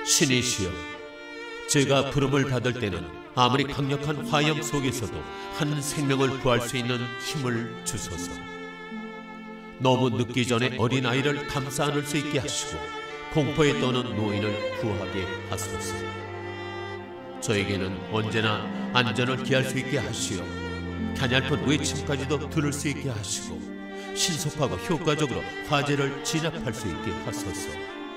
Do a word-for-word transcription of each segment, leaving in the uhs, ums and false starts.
신이시여, 제가 부름을 받을 때는 아무리 강력한 화염 속에서도 한 생명을 구할 수 있는 힘을 주소서. 너무 늦기 전에 어린아이를 감싸 안을 수 있게 하시고 공포에 떠는 노인을 구하게 하소서. 저에게는 언제나 안전을 기할 수 있게 하시어 가냘픈 외침까지도 들을 수 있게 하시고 신속하고 효과적으로 화재를 진압할 수 있게 하소서.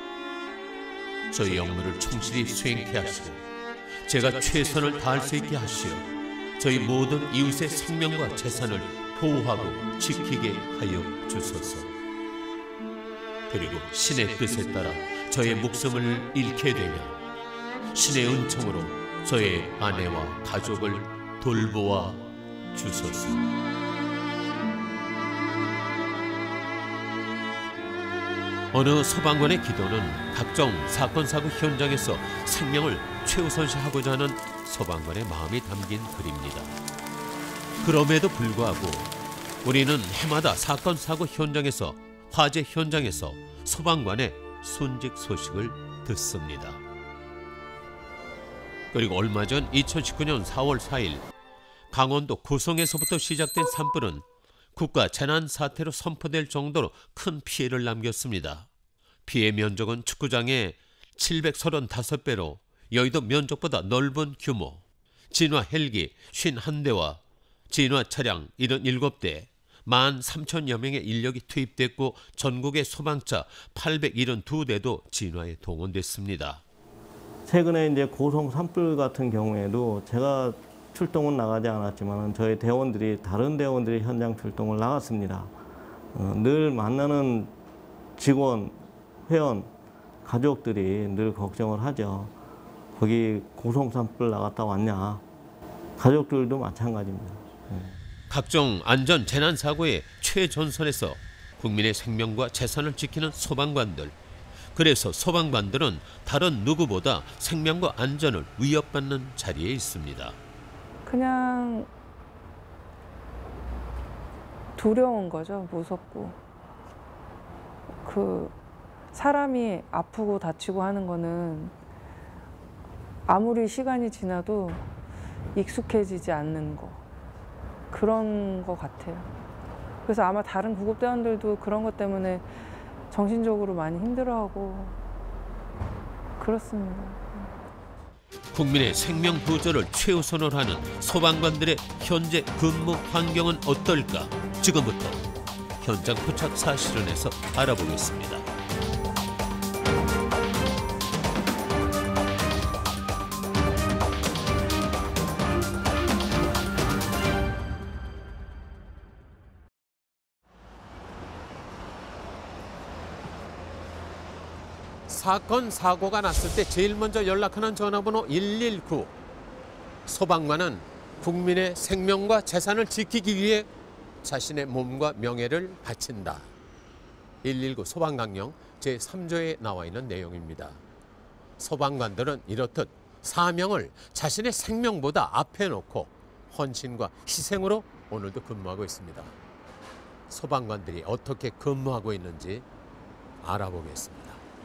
저희 업무를 충실히 수행케 하시고 제가 최선을 다할 수 있게 하시어 저희 모든 이웃의 생명과 재산을 보호하고 지키게 하여 주소서. 그리고 신의 뜻에 따라 저의 목숨을 잃게 되면 신의 은총으로 저의 아내와 가족을 돌보아 주소서. 어느 소방관의 기도는 각종 사건 사고 현장에서 생명을 최우선시하고자 하는 소방관의 마음이 담긴 글입니다. 그럼에도 불구하고 우리는 해마다 사건 사고 현장에서 화재 현장에서 소방관의 순직 소식을 듣습니다. 그리고 얼마 전 이천십구 년 사월 사일 강원도 고성에서부터 시작된 산불은 국가 재난사태로 선포될 정도로 큰 피해를 남겼습니다. 피해 면적은 축구장의 칠백삼십오 배로 여의도 면적보다 넓은 규모, 진화 헬기 오십일 대와 진화 차량 칠십칠 대, 만 삼천여 명의 인력이 투입됐고 전국의 소방차 팔백칠십이 대도 진화에 동원됐습니다. 최근에 이제 고성 산불 같은 경우에도 제가 출동은 나가지 않았지만 저희 대원들이 다른 대원들이 현장 출동을 나갔습니다. 어, 늘 만나는 직원, 회원, 가족들이 늘 걱정을 하죠. 거기 고성 산불 나갔다 왔냐? 가족들도 마찬가지입니다. 네. 각종 안전 재난 사고의 최전선에서 국민의 생명과 재산을 지키는 소방관들. 그래서 소방관들은 다른 누구보다 생명과 안전을 위협받는 자리에 있습니다. 그냥 두려운 거죠. 무섭고. 그 사람이 아프고 다치고 하는 거는 아무리 시간이 지나도 익숙해지지 않는 거. 그런 거 같아요. 그래서 아마 다른 구급대원들도 그런 것 때문에 정신적으로 많이 힘들어하고 그렇습니다. 국민의 생명 구조를 최우선으로 하는 소방관들의 현재 근무 환경은 어떨까? 지금부터 현장 포착 사실은에서 알아보겠습니다. 사건, 사고가 났을 때 제일 먼저 연락하는 전화번호 일일구. 소방관은 국민의 생명과 재산을 지키기 위해 자신의 몸과 명예를 바친다. 일일구 소방강령 제삼 조에 나와 있는 내용입니다. 소방관들은 이렇듯 사명을 자신의 생명보다 앞에 놓고 헌신과 희생으로 오늘도 근무하고 있습니다. 소방관들이 어떻게 근무하고 있는지 알아보겠습니다.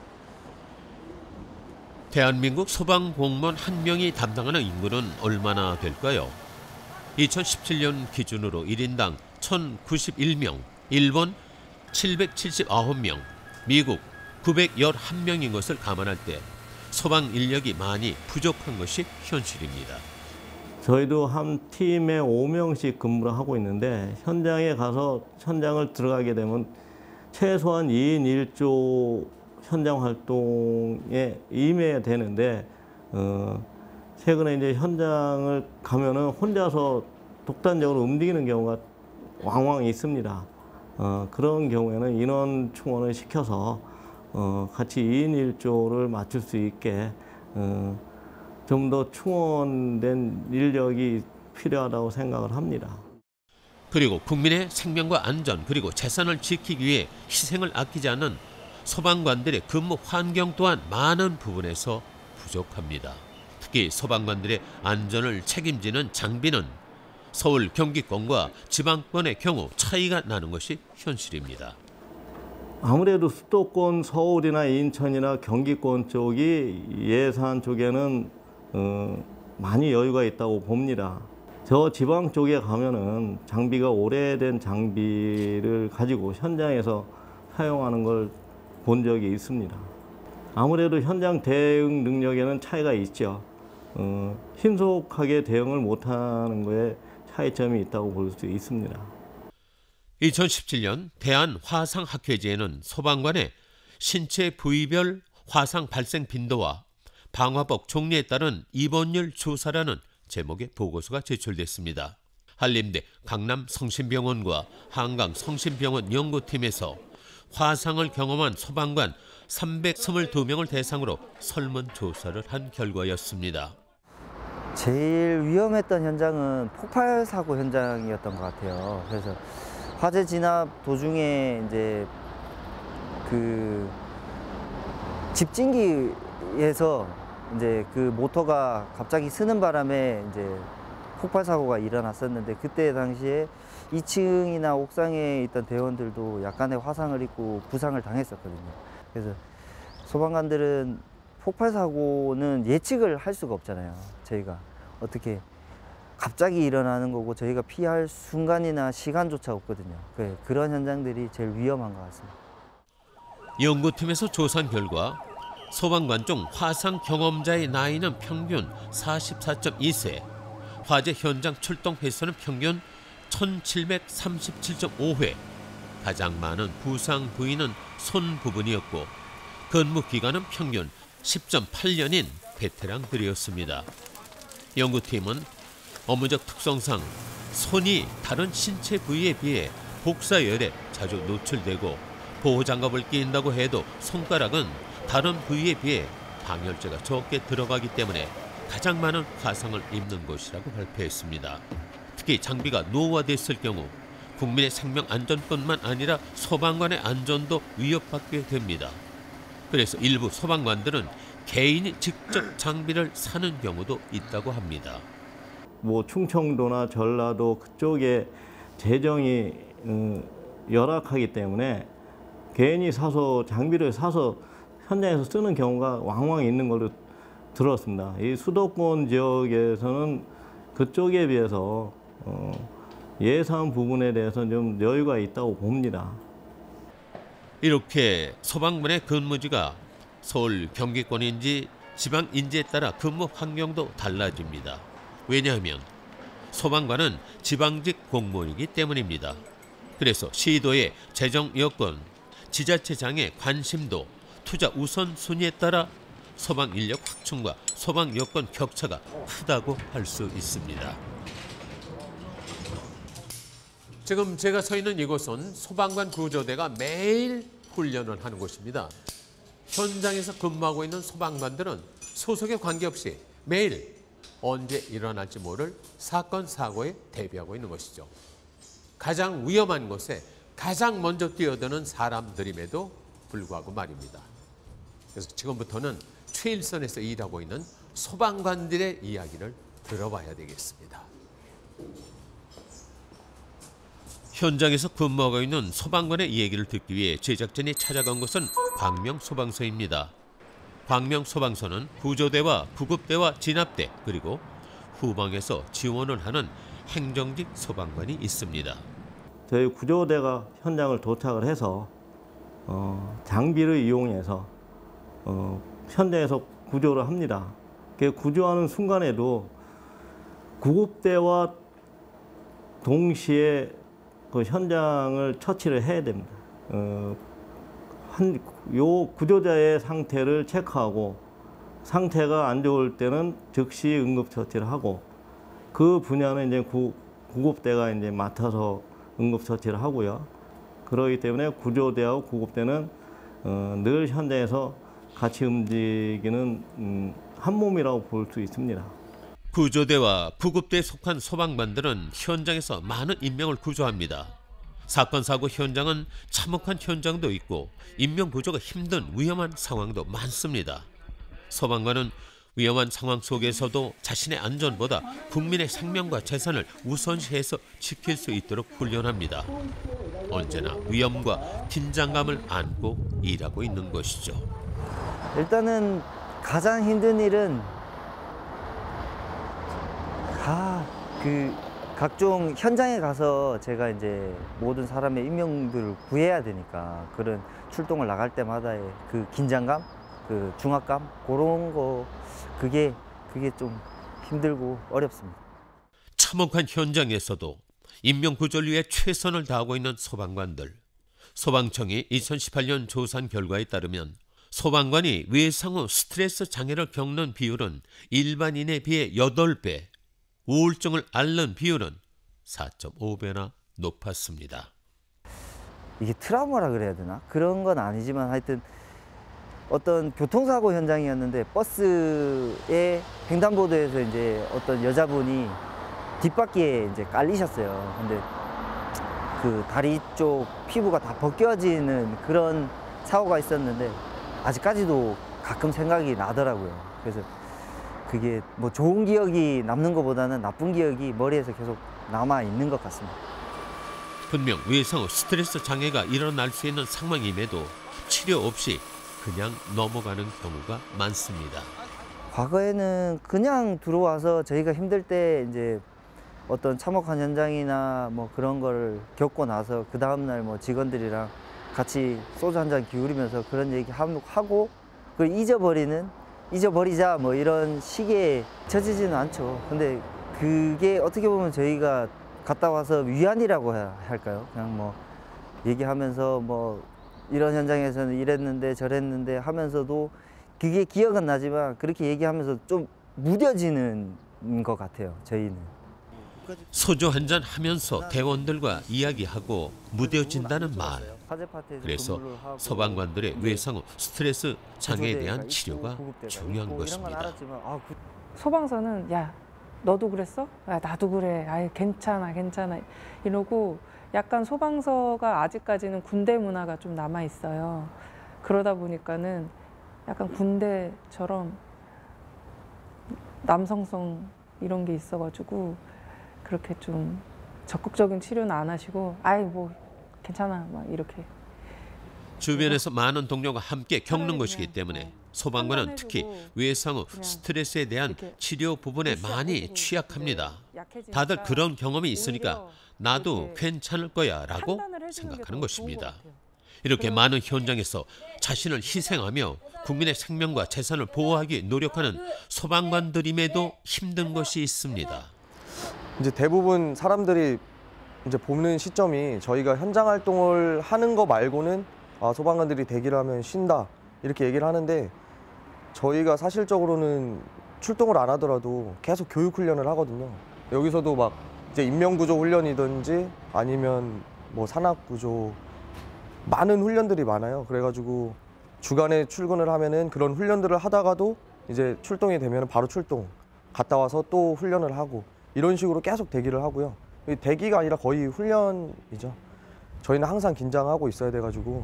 대한민국 소방공무원 한 명이 담당하는 인구는 얼마나 될까요? 이천십칠 년 기준으로 일 인당 천구십일 명, 일본 칠백칠십구 명, 미국 구백십일 명인 것을 감안할 때 소방 인력이 많이 부족한 것이 현실입니다. 저희도 한 팀에 오 명씩 근무를 하고 있는데 현장에 가서 현장을 들어가게 되면 최소한 이 인 일 조 현장 활동에 임해야 되는데 어, 최근에 이제 현장을 가면은 혼자서 독단적으로 움직이는 경우가 왕왕 있습니다. 어, 그런 경우에는 인원 충원을 시켜서 어, 같이 이 인 일 조를 맞출 수 있게 어, 좀 더 충원된 인력이 필요하다고 생각을 합니다. 그리고 국민의 생명과 안전 그리고 재산을 지키기 위해 희생을 아끼지 않는 소방관들의 근무 환경 또한 많은 부분에서 부족합니다. 특히 소방관들의 안전을 책임지는 장비는 서울 경기권과 지방권의 경우 차이가 나는 것이 현실입니다. 아무래도 수도권 서울이나 인천이나 경기권 쪽이 예산 쪽에는 어, 많이 여유가 있다고 봅니다. 저 지방 쪽에 가면은 장비가 오래된 장비를 가지고 현장에서 사용하는 걸 본 적이 있습니다. 아무래도 현장 대응 능력에는 차이가 있죠. 어, 신속하게 대응을 못하는 거에 차이점이 있다고 볼 수 있습니다. 이천십칠 년 대한화상학회지에는 소방관의 신체 부위별 화상 발생 빈도와 방화복 종류에 따른 입원율 조사라는 제목의 보고서가 제출됐습니다. 한림대 강남성심병원과 한강성심병원 연구팀에서 화상을 경험한 소방관 삼백이십이 명을 대상으로 설문조사를 한 결과였습니다. 제일 위험했던 현장은 폭발 사고 현장이었던 것 같아요. 그래서 화재 진압 도중에 이제 그 집진기에서 이제 그 모터가 갑자기 쓰는 바람에 이제 폭발 사고가 일어났었는데, 그때 당시에 이 층이나 옥상에 있던 대원들도 약간의 화상을 입고 부상을 당했었거든요. 그래서 소방관들은 폭발 사고는 예측을 할 수가 없잖아요. 저희가 어떻게 갑자기 일어나는 거고 저희가 피할 순간이나 시간조차 없거든요. 그런 현장들이 제일 위험한 것 같습니다. 연구팀에서 조사한 결과 소방관 중 화상 경험자의 나이는 평균 사십사 점 이 세, 화재 현장 출동 횟수는 평균 천칠백삼십칠 점 오 회, 가장 많은 부상 부위는 손 부분이었고 근무 기간은 평균 십 점 팔 년인 베테랑들이었습니다. 연구팀은 업무적 특성상 손이 다른 신체 부위에 비해 복사열에 자주 노출되고 보호장갑을 끼인다고 해도 손가락은 다른 부위에 비해 방열제가 적게 들어가기 때문에 가장 많은 화상을 입는 것이라고 발표했습니다. 특히 장비가 노후화됐을 경우 국민의 생명 안전뿐만 아니라 소방관의 안전도 위협받게 됩니다. 그래서 일부 소방관들은 개인이 직접 장비를 사는 경우도 있다고 합니다. 뭐 충청도나 전라도 그쪽에 재정이 열악하기 때문에 개인이 사서 장비를 사서 현장에서 쓰는 경우가 왕왕 있는 걸로 들었습니다. 이 수도권 지역에서는 그쪽에 비해서 예산 부분에 대해서는 좀 여유가 있다고 봅니다. 이렇게 소방관의 근무지가 서울 경기권인지 지방인지에 따라 근무 환경도 달라집니다. 왜냐하면 소방관은 지방직 공무원이기 때문입니다. 그래서 시도의 재정 여건, 지자체장의 관심도, 투자 우선순위에 따라 소방 인력 확충과 소방 여건 격차가 크다고 할 수 있습니다. 지금 제가 서 있는 이곳은 소방관 구조대가 매일 훈련을 하는 곳입니다. 현장에서 근무하고 있는 소방관들은 소속에 관계없이 매일 언제 일어날지 모를 사건, 사고에 대비하고 있는 것이죠. 가장 위험한 곳에 가장 먼저 뛰어드는 사람들임에도 불구하고 말입니다. 그래서 지금부터는 최일선에서 일하고 있는 소방관들의 이야기를 들어봐야 되겠습니다. 현장에서 근무하고 있는 소방관의 이야기를 듣기 위해 제작진이 찾아간 곳은 광명소방서입니다. 광명소방서는 구조대와 구급대와 진압대 그리고 후방에서 지원을 하는 행정직 소방관이 있습니다. 저희 구조대가 현장을 도착을 해서 어, 장비를 이용해서 어, 현장에서 구조를 합니다. 구조하는 순간에도 구급대와 동시에 그 현장을 처치를 해야 됩니다. 어, 한, 요 구조자의 상태를 체크하고 상태가 안 좋을 때는 즉시 응급처치를 하고 그 분야는 이제 구, 구급대가 이제 맡아서 응급처치를 하고요. 그렇기 때문에 구조대하고 구급대는 어, 늘 현장에서 같이 움직이는 음, 한 몸이라고 볼 수 있습니다. 구조대와 구급대에 속한 소방관들은 현장에서 많은 인명을 구조합니다. 사건 사고 현장은 참혹한 현장도 있고 인명 구조가 힘든 위험한 상황도 많습니다. 소방관은 위험한 상황 속에서도 자신의 안전보다 국민의 생명과 재산을 우선시해서 지킬 수 있도록 훈련합니다. 언제나 위험과 긴장감을 안고 일하고 있는 것이죠. 일단은 가장 힘든 일은 아, 그 각종 현장에 가서 제가 이제 모든 사람의 인명들을 구해야 되니까 그런 출동을 나갈 때마다의 그 긴장감, 그 중압감 그런 거 그게 그게 좀 힘들고 어렵습니다. 참혹한 현장에서도 인명구조를 위해 최선을 다하고 있는 소방관들. 소방청이 이천십팔 년 조사한 결과에 따르면 소방관이 외상 후 스트레스 장애를 겪는 비율은 일반인에 비해 여덟 배, 우울증을 앓는 비율은 사 점 오 배나 높았습니다. 이게 트라우마라 그래야 되나? 그런 건 아니지만 하여튼 어떤 교통사고 현장이었는데 버스에 횡단보도에서 이제 어떤 여자분이 뒷바퀴에 이제 깔리셨어요. 근데 그 다리 쪽 피부가 다 벗겨지는 그런 사고가 있었는데 아직까지도 가끔 생각이 나더라고요. 그래서 그게 뭐 좋은 기억이 남는 것보다는 나쁜 기억이 머리에서 계속 남아 있는 것 같습니다. 분명 외상 후 스트레스 장애가 일어날 수 있는 상황임에도 치료 없이 그냥 넘어가는 경우가 많습니다. 과거에는 그냥 들어와서 저희가 힘들 때 이제 어떤 참혹한 현장이나 뭐 그런 거를 겪고 나서 그 다음날 뭐 직원들이랑 같이 소주 한 잔 기울이면서 그런 얘기 하고 그걸 잊어버리는 잊어버리자 뭐 이런 식의 처지지는 않죠. 근데 그게 어떻게 보면 저희가 갔다 와서 위안이라고 해야 할까요? 그냥 뭐 얘기하면서 뭐 이런 현장에서는 이랬는데 저랬는데 하면서도 그게 기억은 나지만 그렇게 얘기하면서 좀 무뎌지는 것 같아요, 저희는. 소주 한잔 하면서 대원들과 이야기하고 무뎌진다는 말. 그래서 소방관들의 외상 후 스트레스 장애에 대한 치료가 중요한 것입니다. 소방서는 야 너도 그랬어? 야 나도 그래. 아이 괜찮아 괜찮아 이러고 약간 소방서가 아직까지는 군대 문화가 좀 남아 있어요. 그러다 보니까는 약간 군대처럼 남성성 이런 게 있어가지고 그렇게 좀 적극적인 치료는 안 하시고 아이 뭐 괜찮아 막 이렇게. 주변에서 많은 동료가 함께 겪는 것이기 때문에 소방관은 특히 외상 후 스트레스에 대한 치료 부분에 많이 취약합니다. 다들 그런 경험이 있으니까 나도 괜찮을 거야 라고 생각하는 것입니다. 이렇게 많은 현장에서 자신을 희생하며 국민의 생명과 재산을 보호하기 노력하는 소방관들임에도 힘든 것이 있습니다. 이제 대부분 사람들이 이제 보는 시점이 저희가 현장 활동을 하는 거 말고는 아, 소방관들이 대기를 하면 쉰다 이렇게 얘기를 하는데 저희가 사실적으로는 출동을 안 하더라도 계속 교육 훈련을 하거든요. 여기서도 막 이제 인명구조 훈련이든지 아니면 뭐 산악구조 많은 훈련들이 많아요. 그래가지고 주간에 출근을 하면은 그런 훈련들을 하다가도 이제 출동이 되면 바로 출동 갔다 와서 또 훈련을 하고 이런 식으로 계속 대기를 하고요. 대기가 아니라 거의 훈련이죠. 저희는 항상 긴장하고 있어야 돼가지고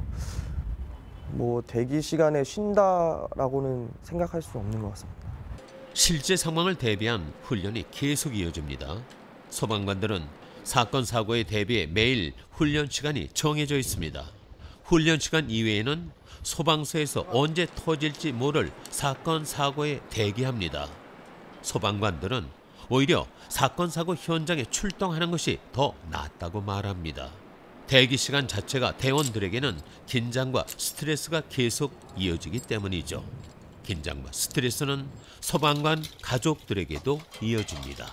뭐 대기 시간에 쉰다라고는 생각할 수 없는 것 같습니다. 실제 상황을 대비한 훈련이 계속 이어집니다. 소방관들은 사건 사고에 대비해 매일 훈련 시간이 정해져 있습니다. 훈련 시간 이외에는 소방서에서 언제 터질지 모를 사건 사고에 대기합니다. 소방관들은 오히려 사건 사고 현장에 출동하는 것이 더 낫다고 말합니다. 대기 시간 자체가 대원들에게는 긴장과 스트레스가 계속 이어지기 때문이죠. 긴장과 스트레스는 소방관 가족들에게도 이어집니다.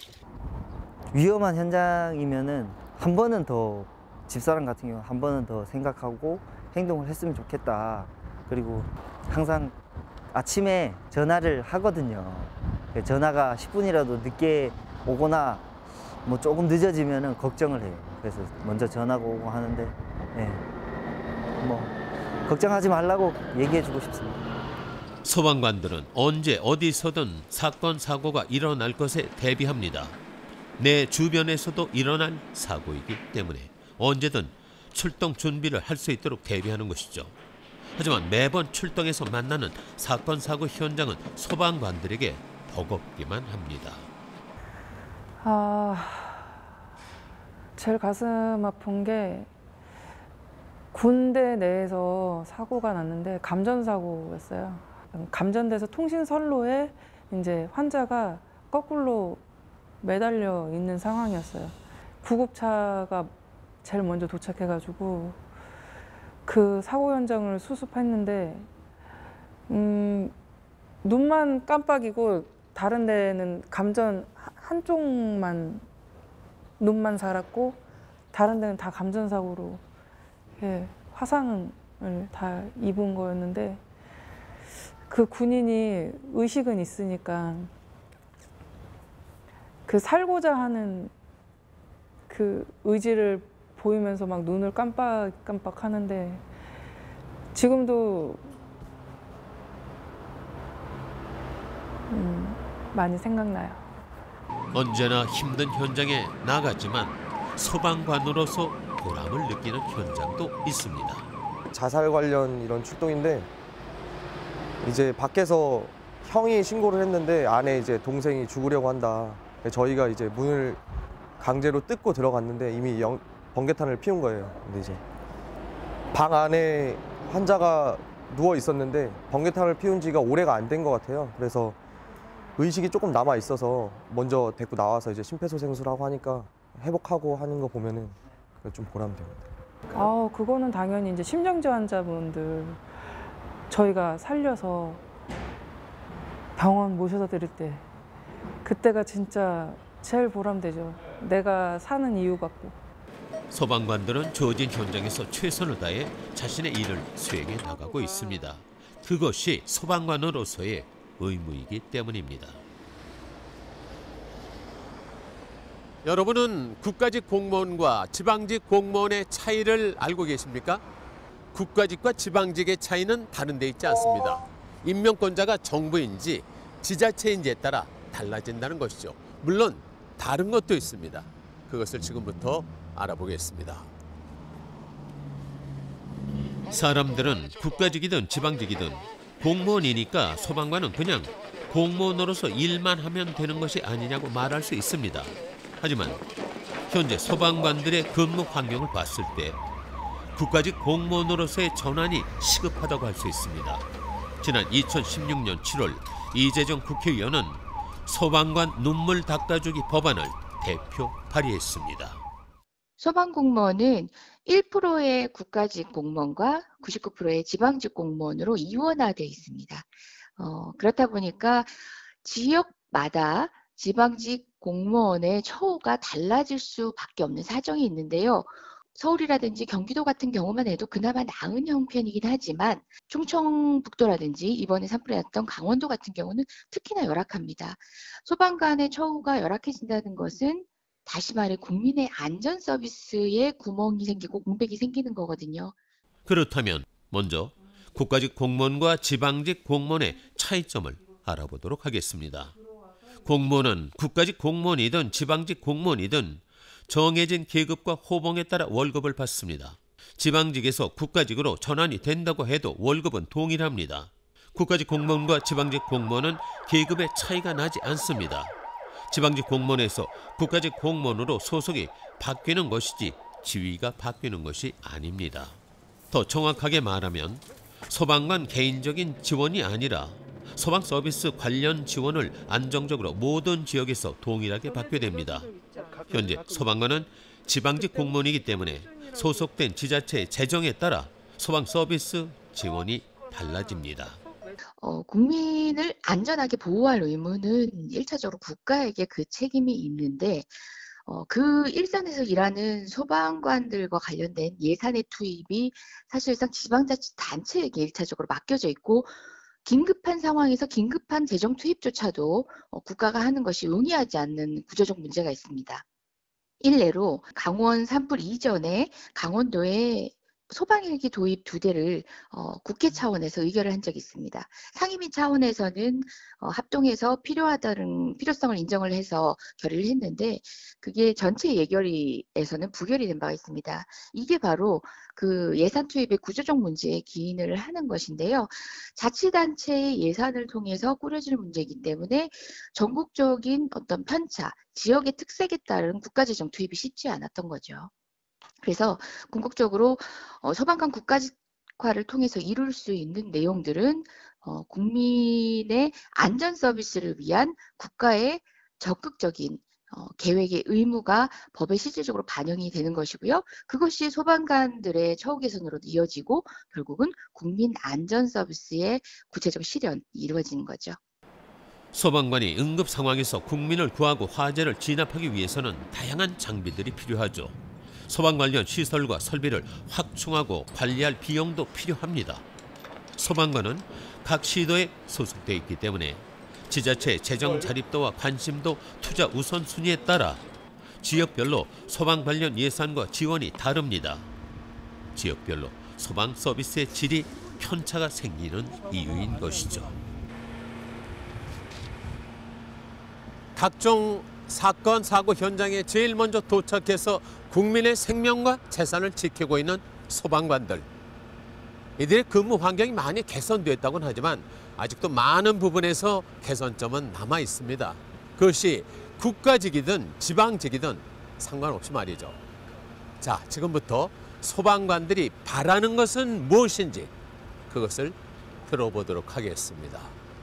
위험한 현장이면은 한 번은 더 집사람 같은 경우 한 번은 더 생각하고 행동을 했으면 좋겠다. 그리고 항상 아침에 전화를 하거든요. 전화가 십 분이라도 늦게 오거나 뭐 조금 늦어지면은 걱정을 해요. 그래서 먼저 전화가 오고 하는데 예. 뭐 걱정하지 말라고 얘기해주고 싶습니다. 소방관들은 언제 어디서든 사건 사고가 일어날 것에 대비합니다. 내 주변에서도 일어날 사고이기 때문에 언제든 출동 준비를 할 수 있도록 대비하는 것이죠. 하지만 매번 출동해서 만나는 사건 사고 현장은 소방관들에게 버겁기만 합니다. 아, 제일 가슴 아픈 게 군대 내에서 사고가 났는데 감전사고였어요. 감전돼서 통신선로에 이제 환자가 거꾸로 매달려 있는 상황이었어요. 구급차가 제일 먼저 도착해가지고 그 사고 현장을 수습했는데 음, 눈만 깜빡이고 다른 데는 감전 한쪽만 눈만 살았고 다른 데는 다 감전사고로 예, 화상을 다 입은 거였는데 그 군인이 의식은 있으니까 그 살고자 하는 그 의지를 보이면서 막 눈을 깜빡깜빡 하는데 지금도 음, 많이 생각나요. 언제나 힘든 현장에 나가지만 소방관으로서 보람을 느끼는 현장도 있습니다. 자살 관련 이런 출동인데 이제 밖에서 형이 신고를 했는데 안에 이제 동생이 죽으려고 한다. 저희가 이제 문을 강제로 뜯고 들어갔는데 이미 영, 번개탄을 피운 거예요. 근데 이제 방 안에 환자가 누워 있었는데 번개탄을 피운 지가 오래가 안 된 것 같아요. 그래서 의식이 조금 남아 있어서 먼저 데리고 나와서 이제 심폐소생술하고 하니까 회복하고 하는 거 보면은 좀 보람됩니다. 아, 그거는 당연히 이제 심정지 환자분들 저희가 살려서 병원 모셔다 드릴 때 그때가 진짜 제일 보람되죠. 내가 사는 이유 같고. 소방관들은 주어진 현장에서 최선을 다해 자신의 일을 수행해 나가고 있습니다. 그것이 소방관으로서의 의무이기 때문입니다. 여러분은 국가직 공무원과 지방직 공무원의 차이를 알고 계십니까? 국가직과 지방직의 차이는 다른 데 있지 않습니다. 임명권자가 정부인지 지자체인지에 따라 달라진다는 것이죠. 물론 다른 것도 있습니다. 그것을 지금부터 알아보겠습니다. 사람들은 국가직이든 지방직이든 공무원이니까 소방관은 그냥 공무원으로서 일만 하면 되는 것이 아니냐고 말할 수 있습니다. 하지만 현재 소방관들의 근무 환경을 봤을 때 국가직 공무원으로서의 전환이 시급하다고 할 수 있습니다. 지난 이천십육 년 칠월 이재정 국회의원은 소방관 눈물 닦아주기 법안을 대표 발의했습니다. 소방공무원은 일 퍼센트의 국가직 공무원과 구십구 퍼센트의 지방직 공무원으로 이원화되어 있습니다. 어, 그렇다 보니까 지역마다 지방직 공무원의 처우가 달라질 수밖에 없는 사정이 있는데요. 서울이라든지 경기도 같은 경우만 해도 그나마 나은 형편이긴 하지만 충청북도라든지 이번에 산불이 났던 강원도 같은 경우는 특히나 열악합니다. 소방관의 처우가 열악해진다는 것은 다시 말해 국민의 안전 서비스에 구멍이 생기고 공백이 생기는 거거든요. 그렇다면 먼저 국가직 공무원과 지방직 공무원의 차이점을 알아보도록 하겠습니다. 공무원은 국가직 공무원이든 지방직 공무원이든 정해진 계급과 호봉에 따라 월급을 받습니다. 지방직에서 국가직으로 전환이 된다고 해도 월급은 동일합니다. 국가직 공무원과 지방직 공무원은 계급의 차이가 나지 않습니다. 지방직 공무원에서 국가직 공무원으로 소속이 바뀌는 것이지 지위가 바뀌는 것이 아닙니다. 더 정확하게 말하면 소방관 개인적인 지원이 아니라 소방 서비스 관련 지원을 안정적으로 모든 지역에서 동일하게 받게 됩니다. 현재 소방관은 지방직 공무원이기 때문에 소속된 지자체의 재정에 따라 소방 서비스 지원이 달라집니다. 어, 국민을 안전하게 보호할 의무는 일차적으로 국가에게 그 책임이 있는데 어, 그 일선에서 일하는 소방관들과 관련된 예산의 투입이 사실상 지방자치단체에게 일차적으로 맡겨져 있고 긴급한 상황에서 긴급한 재정 투입조차도 어, 국가가 하는 것이 용이하지 않는 구조적 문제가 있습니다. 일례로 강원 산불 이전에 강원도에 소방헬기 도입 두 대를 어, 국회 차원에서 의결을 한 적이 있습니다. 상임위 차원에서는 어, 합동해서 필요하다는 필요성을 인정을 해서 결의를 했는데 그게 전체 예결위에서는 부결이 된 바가 있습니다. 이게 바로 그 예산 투입의 구조적 문제에 기인을 하는 것인데요. 자치단체의 예산을 통해서 꾸려지는 문제이기 때문에 전국적인 어떤 편차, 지역의 특색에 따른 국가재정 투입이 쉽지 않았던 거죠. 그래서 궁극적으로 어, 소방관 국가화를 통해서 이룰 수 있는 내용들은 어, 국민의 안전 서비스를 위한 국가의 적극적인 어, 계획의 의무가 법에 실질적으로 반영이 되는 것이고요. 그것이 소방관들의 처우 개선으로 이어지고 결국은 국민 안전 서비스의 구체적 실현이 이루어지는 거죠. 소방관이 응급 상황에서 국민을 구하고 화재를 진압하기 위해서는 다양한 장비들이 필요하죠. 소방 관련 시설과 설비를 확충하고 관리할 비용도 필요합니다. 소방관은 각 시도에 소속돼 있기 때문에 지자체의 재정 자립도와 관심도 투자 우선순위에 따라 지역별로 소방 관련 예산과 지원이 다릅니다. 지역별로 소방 서비스의 질이 편차가 생기는 이유인 것이죠. 각종 사건, 사고 현장에 제일 먼저 도착해서 국민의 생명과 재산을 지키고 있는 소방관들. 이들의 근무 환경이 많이 개선됐다고는 하지만 아직도 많은 부분에서 개선점은 남아 있습니다. 그것이 국가직이든 지방직이든 상관없이 말이죠. 자, 지금부터 소방관들이 바라는 것은 무엇인지 그것을 들어보도록 하겠습니다.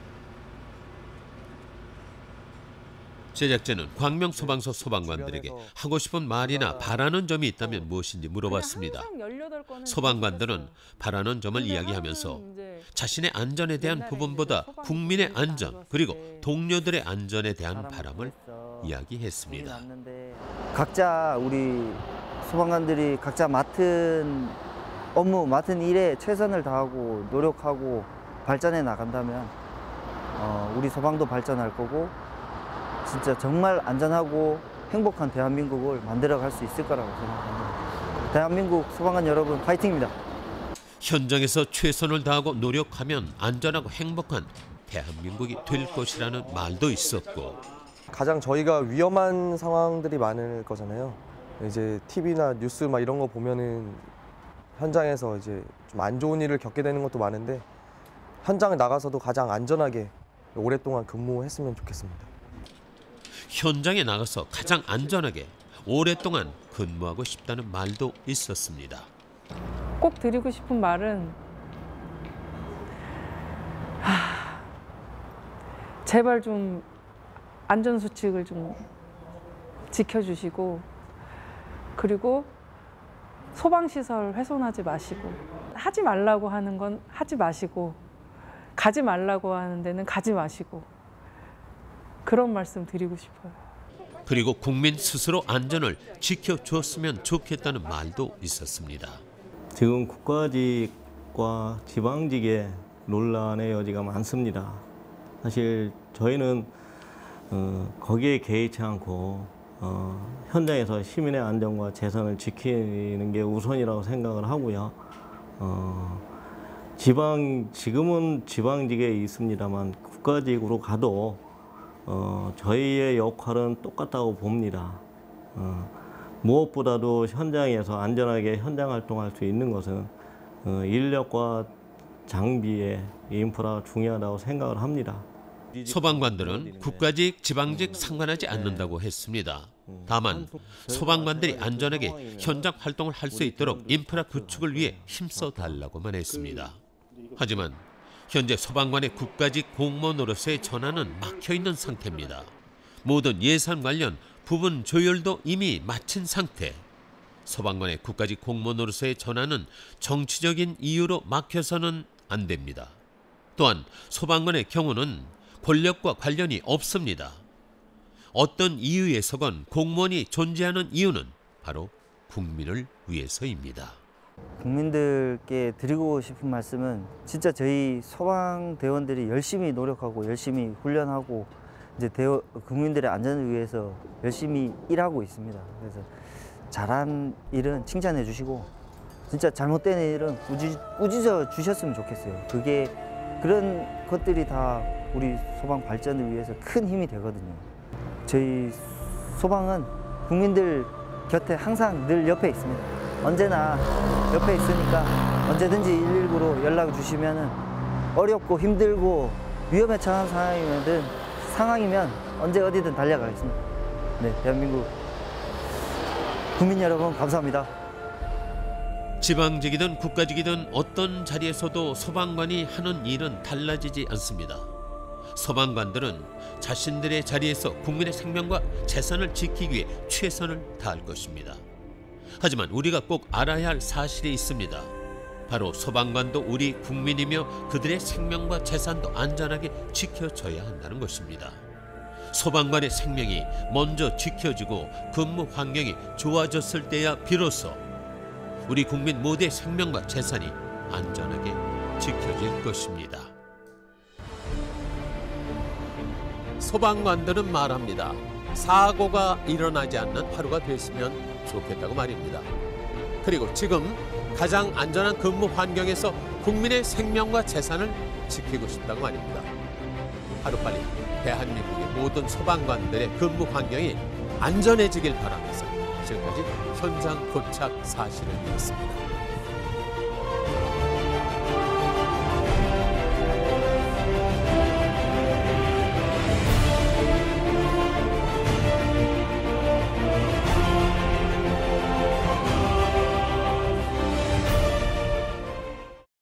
제작진은 광명소방서 소방관들에게 하고 싶은 말이나 바라는 점이 있다면 무엇인지 물어봤습니다. 소방관들은 바라는 점을 이야기하면서 자신의 안전에 대한 부분보다 국민의 안전 그리고 동료들의 안전에 대한 바람을 이야기했습니다. 각자 우리 소방관들이 각자 맡은 업무, 맡은 일에 최선을 다하고 노력하고 발전해 나간다면 어, 우리 소방도 발전할 거고 진짜 정말 안전하고 행복한 대한민국을 만들어갈 수 있을 거라고 생각합니다. 대한민국 소방관 여러분 파이팅입니다. 현장에서 최선을 다하고 노력하면 안전하고 행복한 대한민국이 될 것이라는 말도 있었고 가장 저희가 위험한 상황들이 많을 거잖아요. 이제 티비나 뉴스 막 이런 거 보면은 현장에서 이제 좀 안 좋은 일을 겪게 되는 것도 많은데 현장에 나가서도 가장 안전하게 오랫동안 근무했으면 좋겠습니다. 현장에 나가서 가장 안전하게 오랫동안 근무하고 싶다는 말도 있었습니다. 꼭 드리고 싶은 말은 하, 제발 좀 안전수칙을 좀 지켜주시고 그리고 소방시설 훼손하지 마시고 하지 말라고 하는 건 하지 마시고 가지 말라고 하는 데는 가지 마시고 그런 말씀 드리고 싶어요. 그리고 국민 스스로 안전을 지켜줬으면 좋겠다는 말도 있었습니다. 지금 국가직과 지방직의 논란의 여지가 많습니다. 사실 저희는 어, 거기에 개의치 않고 어, 현장에서 시민의 안전과 재산을 지키는 게 우선이라고 생각을 하고요. 어, 지방 지금은 지방직에 있습니다만 국가직으로 가도 어, 저희의 역할은 똑같다고 봅니다. 어, 무엇보다도 현장에서 안전하게 현장 활동할 수 있는 것은 어, 인력과 장비의 인프라가 중요하다고 생각을 합니다. 소방관들은 국가직, 지방직 상관하지 않는다고 했습니다. 다만 소방관들이 안전하게 현장 활동을 할 수 있도록 인프라 구축을 위해 힘써 달라고만 했습니다. 하지만 현재 소방관의 국가직 공무원으로서의 전환은 막혀있는 상태입니다. 모든 예산 관련 부분 조율도 이미 마친 상태. 소방관의 국가직 공무원으로서의 전환은 정치적인 이유로 막혀서는 안 됩니다. 또한 소방관의 경우는 권력과 관련이 없습니다. 어떤 이유에서건 공무원이 존재하는 이유는 바로 국민을 위해서입니다. 국민들께 드리고 싶은 말씀은 진짜 저희 소방대원들이 열심히 노력하고 열심히 훈련하고 이제 대원, 국민들의 안전을 위해서 열심히 일하고 있습니다. 그래서 잘한 일은 칭찬해 주시고 진짜 잘못된 일은 꾸짖, 꾸짖어 주셨으면 좋겠어요. 그게 그런 것들이 다 우리 소방 발전을 위해서 큰 힘이 되거든요. 저희 소방은 국민들 곁에 항상 늘 옆에 있습니다. 언제나 옆에 있으니까 언제든지 일일구로 연락 주시면은 어렵고 힘들고 위험에 처한 상황이면 상황이면 언제 어디든 달려가겠습니다. 네, 대한민국 국민 여러분 감사합니다. 지방직이든 국가직이든 어떤 자리에서도 소방관이 하는 일은 달라지지 않습니다. 소방관들은 자신들의 자리에서 국민의 생명과 재산을 지키기 위해 최선을 다할 것입니다. 하지만 우리가 꼭 알아야 할 사실이 있습니다. 바로 소방관도 우리 국민이며 그들의 생명과 재산도 안전하게 지켜져야 한다는 것입니다. 소방관의 생명이 먼저 지켜지고 근무 환경이 좋아졌을 때야 비로소 우리 국민 모두의 생명과 재산이 안전하게 지켜질 것입니다. 소방관들은 말합니다. 사고가 일어나지 않는 하루가 됐으면 좋겠다고 말입니다. 그리고 지금 가장 안전한 근무 환경에서 국민의 생명과 재산을 지키고 싶다고 말입니다. 하루빨리 대한민국의 모든 소방관들의 근무 환경이 안전해지길 바라면서 지금까지 현장 포착 사실을 드렸습니다.